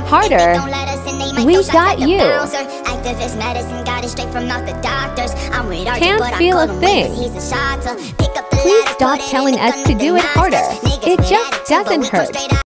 Harder. We got you. Can't feel a thing. Please stop telling us to do it harder. It just doesn't hurt.